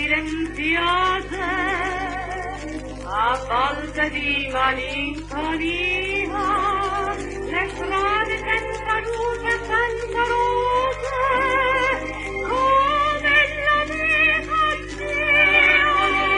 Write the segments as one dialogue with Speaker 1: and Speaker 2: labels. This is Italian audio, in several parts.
Speaker 1: silenziose, a volte di malinconia, le strade senza luce, senza rose, come la vita Dio.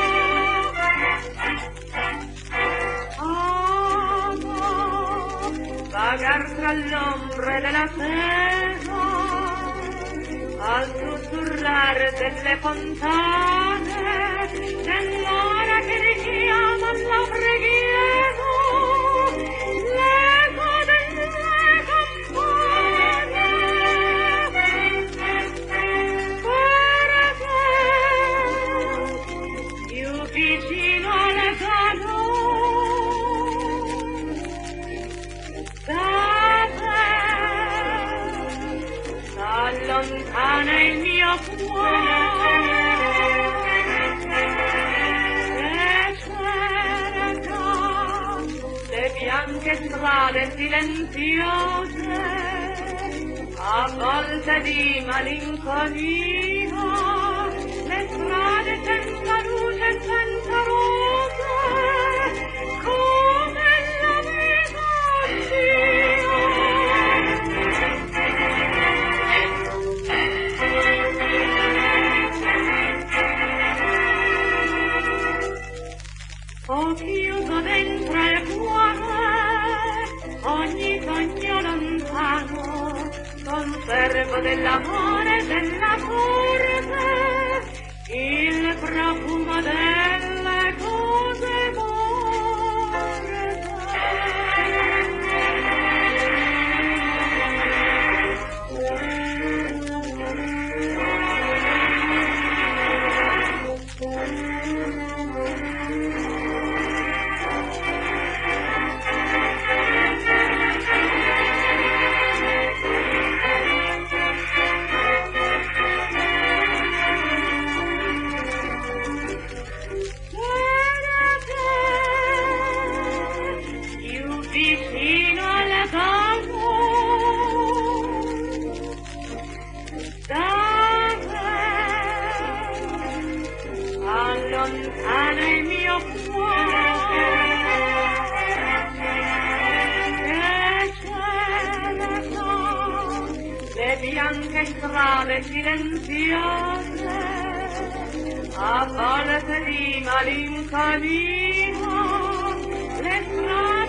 Speaker 1: Amo vagar tra l'ombre della sera, al sussurrare delle fontane, nell'ora che richiama la preghiera, l'eco delle campane. Perché più vicino alle cano, lontana il mio cuore e cerca le bianche strade silenziose, a volte di malinconia, le strade senza luce e senza rose, come la vita Dio. Ho chiuso dentro il cuore ogni sogno lontano, conservo dell'amore e della corte il profumo delle cose morte. Vicino alla donna, allontana il mio cuore e cerca le bianche strade silenziose, a volte di malinconia, le strade